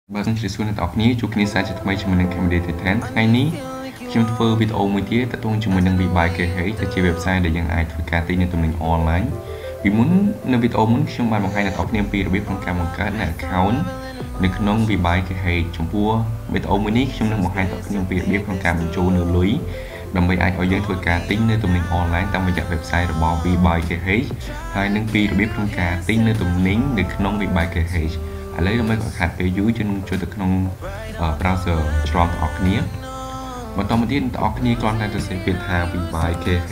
Bạn chỉ xuân đọc ní chụp ní sai chụp mấy chúng mình cầm đề thể thán ngày ní chúng tôi video mới tiết tại tôi chúng mình đang bị bài kể hết tại trên website để dành ai thực cả tin nên tụi mình online vì muốn nơi video muốn chúng bạn một hai là đọc niềm pi được biết bằng cả một cái là account được nông bị bài kể hết chúng vua video mới ní chúng mình một hai đọc niềm pi được biết bằng cả mình chú nửa lưới đồng thời ai ở dưới thực cả tin nên tụi mình online tăng vào website rồi bỏ bị bài kể hết hai nâng pi được biết bằng cả tin nên tụi mình được nông bị bài kể hết lấy nó mới có hạt về dưới trên cho được nông browser strong of nia mà tao mới tin of nia con đang sẽ biệt hà vì bài KH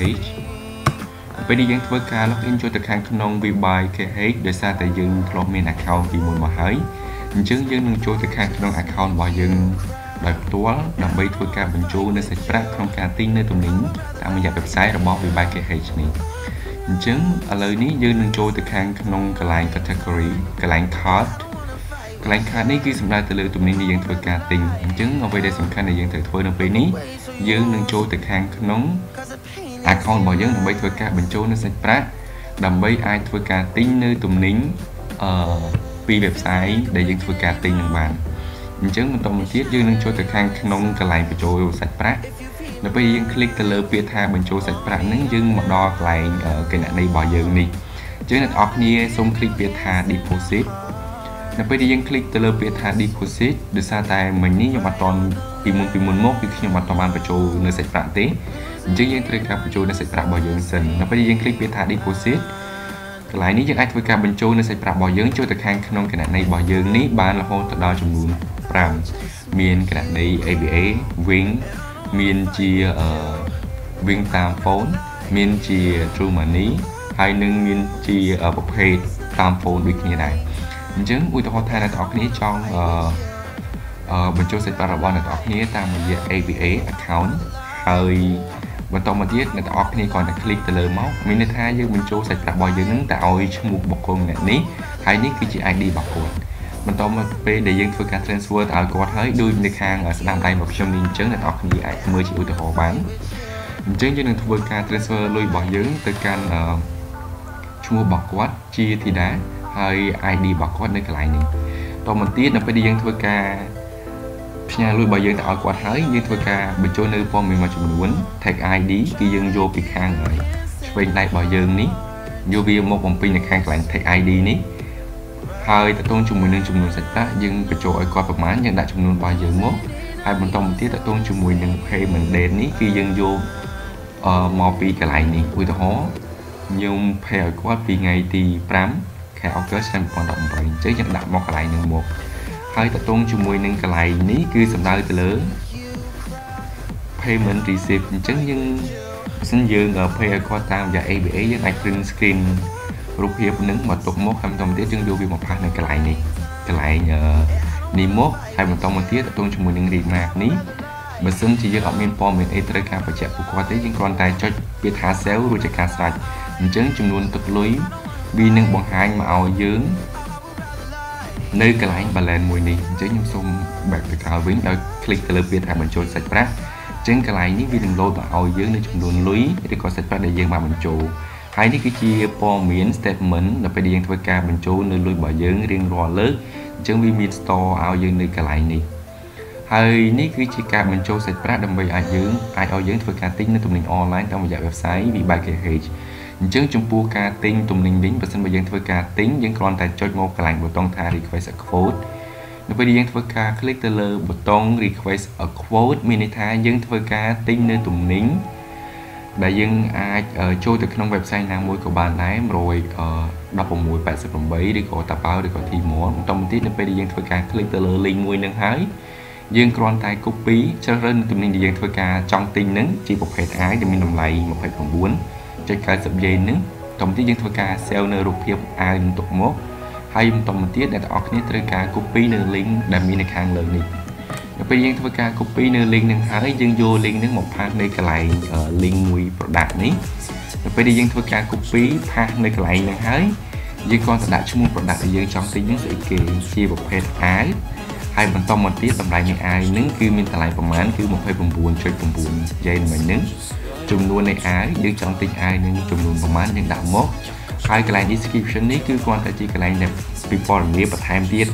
bây giờ với cả login cho được hàng nông vì bài KH để xa tại dừng login account vì muốn mà hỡi chứng dân nông cho được hàng nông account bỏ dừng đợi tua đầm bay với cả bình chu nên sẽ phát không cả tin nơi tụi mình tạo một website rồi bỏ vì bài KH này chứng ở lời ní dân nông cho được hàng nông cái line category cái line card cái này này khi chúng ta từ từ tụi mình đi dânធ្វើការទិញអញ្ចឹងអ្វីដែលសំខាន់ដែលយើងត្រូវធ្វើនៅពេលនេះយើងនឹងចូលទៅខាងក្នុង account របស់យើងដើម្បីធ្វើការបញ្ចូលនៅសាច់ប្រាក់ដើម្បីអាចធ្វើការទិញនៅទំនិញពី website ដែលយើងធ្វើការទិញនឹងបានអញ្ចឹងបន្តមកទៀតយើងនឹងចូលទៅខាងក្នុងកន្លែងបញ្ចូលសាច់ប្រាក់នៅពេលយើងคลิกទៅលើពាក្យថាបញ្ចូលសាច់ប្រាក់ហ្នឹងយើងមកដល់កន្លែងគណនីរបស់យើងនេះអញ្ចឹងអ្នកនរគ្នាសូមคลิกពាក្យថា depositនៅពេលដែលយើងคลิกទៅលើពាក្យថា deposit ដោយសារតែមិញនេះខ្ញុំអត់តន់ពីមុនមកគឺខ្ញុំអត់តន់បានបញ្ចូលនៅសាច់ប្រាក់ទេអញ្ចឹងយើងត្រូវការបញ្ចូលនៅសាច់ប្រាក់របស់យើងសិននៅពេលដែលយើងคลิกពាក្យថា deposit កន្លែងនេះយើងអាចធ្វើការបញ្ចូលនៅសាច់ប្រាក់របស់យើងចូលទៅខាងក្នុងគណនីរបស់យើងនេះបានរហូតទៅដល់ចំនួន5មានគណនី ABA Wing មានជាWing តាម phone មានជា True Money ហើយនឹងមានជាប្រភេទតាម phone ដូចគ្នាដែរអញ្ចឹងឧទាហរណ៍ថាអ្នកនរគ្នាចង់បញ្ចូលសាច់ប្រាក់របស់អ្នកនរគ្នាតាមរយៈ ABA account ហើយបន្តមកទៀតអ្នកនរគ្នាគ្រាន់តែคลิกទៅលើមកមានន័យថាយើងបញ្ចូលសាច់ប្រាក់របស់យើងនឹងទៅឲ្យឈ្មោះបុគ្គលម្នាក់នេះហើយនេះគឺជា ID របស់គាត់បន្តមកពេលដែលយើងធ្វើការ transfer ទៅឲ្យគាត់ហើយដូចនៅខាងស្ដាំដៃរបស់ខ្ញុំនេះអញ្ចឹងអ្នកនរគ្នាអាចមើលជាឧទាហរណ៍បានអញ្ចឹងយើងនឹងធ្វើការ transfer លុយរបស់យើងទៅកាន់ឈ្មោះរបស់គាត់ជាធីតាហើយ ID របស់គាត់នៅកន្លែងនេះតមកទៀតនៅពេលដែលយើងធ្វើការផ្ញើលុយរបស់យើងទៅឲ្យគាត់ហើយយើងធ្វើការបញ្ចូលនៅព័ត៌មានមួយចំនួន tag ID គឺយើងយកពីខាងឆ្វេងដៃរបស់យើងនេះយកវាមកបំពេញនៅខាងកន្លែង tag ID នេះហើយតទៅជាមួយនឹងចំនួនសាច់ប្រាក់យើងបញ្ចូលឲ្យគាត់ប្រមាណយើងដាក់ចំនួនរបស់យើងមកហើយបន្តមកទៀតតទៅជាមួយនឹង payment date នេះគឺយើងយកមកពីកន្លែងនេះឧទាហរណ៍ខ្ញុំ pay ឲ្យគាត់ពីថ្ងៃទី5 ខែអុកឆ្នាំ2018អញ្ចឹងយើងដាក់មកកន្លែងនឹងមកហើយតកតងជាមួយនឹងកន្លែងនេះគឺសំដៅទៅលើ payment receipt អញ្ចឹងយើងបើសិនយើង pay ឲ្យគាត់តាមរយៈ ABA យើងអាច print screen រូបភាពនឹងមកទុកមកហើយបន្តមកទៀតយើងយកវាមកផាសនៅកន្លែងនេះកន្លែងនេះមកហើយបន្តមកទៀតតកតងជាមួយនឹង remark នេះបើសិនជាយើងអត់មានព័ត៌មានអីត្រូវការបញ្ជាក់ពួកគាត់ទេយើងគ្រាន់តែចុចពាក្យថា sell រួចជាការស្រេចអញ្ចឹងចំនួនទឹកលុយវានឹងបង្ហាញមកឲ្យយើងនៅកន្លែង balance មួយនេះអញ្ចឹងខ្ញុំសូម back ទៅក្រោយវិញដោយ click ទៅលើពាក្យថាបញ្ចូលសាច់ប្រាក់អញ្ចឹងកន្លែងនេះវានឹង load មកឲ្យយើងនៅចំនួនលុយឬក៏សាច់ប្រាក់ដែលយើងបានបញ្ចូលហើយនេះគឺជាព័ត៌មាន statement ដល់ពេលដែលយើងធ្វើការបញ្ចូលនៅលុយរបស់យើងរៀងរាល់លើកអញ្ចឹងវាមាន store ឲ្យយើងនៅកន្លែងនេះហើយនេះគឺជាការបញ្ចូលសាច់ប្រាក់ដើម្បីឲ្យយើងធ្វើការទិញនៅទំនិញ online តាមរយៈ website VBuyKHអញ្ចឹងចំពោះការទិញទំនិញវិញបើសិនបើយើងធ្វើការទិញយើងគ្រាន់តែចុចមកកន្លែងប៊ូតុងថា request a quote នៅពេលដែលយើងធ្វើការ click ទៅលើប៊ូតុង request a quote មានន័យថាយើងធ្វើការទិញនៅទំនិញដែលយើងអាចចូលទៅក្នុង website ណាមួយក៏បានដែរ116.88ឬក៏តាប៉ៅឬក៏ Tmall បន្តមកទៀតនៅពេលដែលយើងធ្វើការ click ទៅលើ link មួយនឹងហើយយើងគ្រាន់តែ copy ជ្រើសរើសនៅទំនិញដែលយើងធ្វើការចង់ទិញនឹងជាប្រភេទ I ដែលមានតម្លៃ29.90 យេនហ្នឹងបន្តទៀតយើងធ្វើការ sell នៅរូបភាពអាវនឹងទុកមកហើយបន្តមកទៀតអ្នកទាំងអស់គ្នាត្រូវការ copy នៅ link ដែលមាននៅខាងលើនេះនៅពេលយើងធ្វើការ copy នៅ link ហ្នឹងហើយយើងយក link ហ្នឹងមកផាសនៅកន្លែង link មួយ product នេះនៅពេលដែលយើងធ្វើការ copy ផាសនៅកន្លែងហ្នឹងហើយយើងគ្រាន់តែដាក់ឈ្មោះ product ដែលយើងចង់ទិញហ្នឹងស្អីគេជាប្រភេទអាវហើយបន្តមកទៀតតម្លៃនៃអាវហ្នឹងគឺមានតម្លៃប្រមាណគឺ 29.9 យេនមិញហ្នឹងចំនួននៃអាវយើងចង់ទិញអាវនឹងចំនួនប្រមាណយើងដាក់មកហើយកន្លែង description នេះគឺគ្រាន់តែជាកន្លែងដែលពីព័ត៌មានបន្ថែមទៀត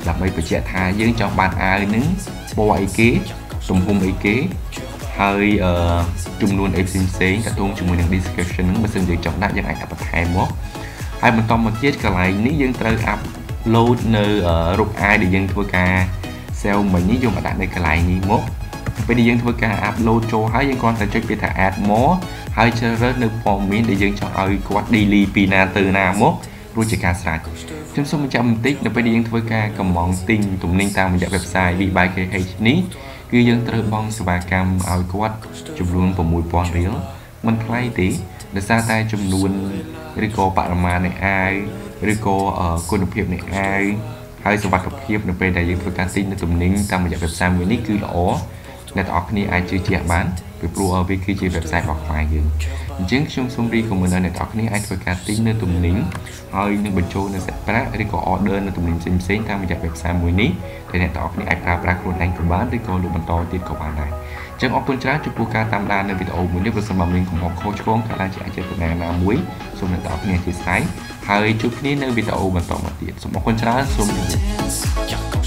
ដើម្បីបញ្ជាក់ថាយើងចង់បានអាវនឹងពណ៌អីគេទំហំអីគេហើយចំនួនអីផ្សេងៗតាក់ទងជាមួយនឹង description ហ្នឹងបើសិនយើងចង់ដាក់យើងអាចដាក់បន្ថែមមកហើយបន្តមកទៀតកន្លែងនេះយើងត្រូវ upload នៅរូបអាយដែលយើងធ្វើការ sell មិញនេះយើងមកដាក់នៅកន្លែងនេះមកពេលដែលយើងធ្វើការ upload ចូលហើយយើងគ្រាន់តែចុចពាក្យថា add more ហើយជ្រើសរើសនៅព័ត៌មានដែលយើងចង់ឲ្យគាត់ daily ពីណាទៅណាមករួចជាការស្រេចខ្ញុំសូមបញ្ជាក់បន្តិចនៅពេលដែលយើងធ្វើការកម្មង់ទិញទំនិញតាមរយៈ website BuyKH នេះគឺយើងត្រូវបង់សេវាកម្មឲ្យគាត់ចំនួន 6000 រៀលមិនថ្លៃទេដោយសារតែចំនួនឬក៏បរិមាណនៃអាវឬក៏គុណភាពនៃអាវហើយសុវត្ថិភាពនៅពេលដែលយើងធ្វើការទិញនៅទំនិញតាមរយៈ website មួយនេះគឺល្អអ្នកទាំងអស់គ្នាអាចជឿជាក់បានពីព្រោះវាគឺជា website របស់ខ្មែរយើងអញ្ចឹងខ្ញុំសូមរីកមែនដល់អ្នកទាំងអស់គ្នាអាចធ្វើការទិញនៅទំនិញហើយនឹងបញ្ចូលនៅសាច់ប្រាក់ឬក៏ order នៅទំនិញផ្សេងៗតាមរយៈ website មួយនេះដែលអ្នកទាំងអស់គ្នាអាចប្រើប្រាស់ខ្លួនឯងក៏បានឬក៏លក់បន្តទៀតក៏បានដែរអញ្ចឹងអរគុណច្រើនចំពោះការតាមដាននៅវីដេអូមួយនេះប្រសិនបើមានកំហុសខុសឆ្គងក៏អាចជាអចេតនាណាមួយសូមអ្នកទាំងអស់គ្នាអធិស្ឋានហើយជួបគ្នានៅវីដេអូបន្តមកទៀតសូមអរគុណច្រើនសូមជម្រាប